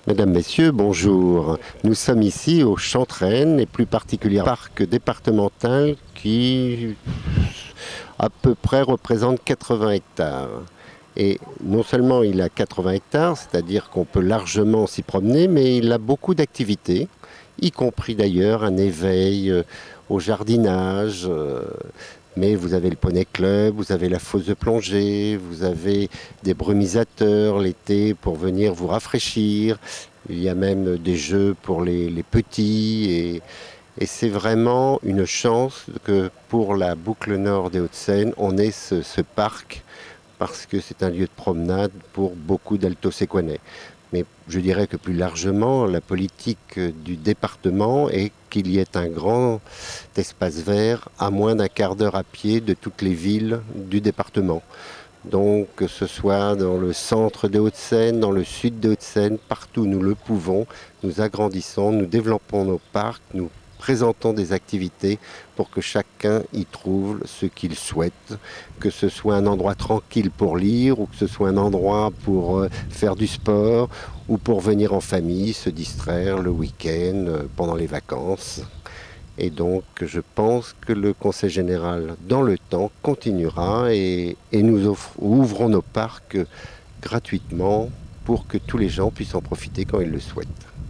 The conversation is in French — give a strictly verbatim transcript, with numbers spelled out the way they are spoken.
Mesdames, Messieurs, bonjour. Nous sommes ici au Chantrenne et plus particulièrement au parc départemental qui à peu près représente quatre-vingts hectares. Et non seulement il a quatre-vingts hectares, c'est-à-dire qu'on peut largement s'y promener, mais il a beaucoup d'activités, y compris d'ailleurs un éveil euh, au jardinage. euh, Mais vous avez le poney club, vous avez la fosse de plongée, vous avez des brumisateurs l'été pour venir vous rafraîchir. Il y a même des jeux pour les, les petits. Et, et c'est vraiment une chance que pour la boucle nord des Hauts-de-Seine, on ait ce, ce parc parce que c'est un lieu de promenade pour beaucoup d'Alto-Séquanais. Mais je dirais que plus largement, la politique du département est qu'il y ait un grand espace vert à moins d'un quart d'heure à pied de toutes les villes du département. Donc que ce soit dans le centre des Hauts-de-Seine, dans le sud des Hauts-de-Seine, partout où nous le pouvons, nous agrandissons, nous développons nos parcs, nous présentons des activités pour que chacun y trouve ce qu'il souhaite, que ce soit un endroit tranquille pour lire ou que ce soit un endroit pour euh, faire du sport ou pour venir en famille, se distraire le week-end, euh, pendant les vacances. Et donc je pense que le Conseil général, dans le temps, continuera et, et nous offre- ouvrons nos parcs gratuitement pour que tous les gens puissent en profiter quand ils le souhaitent.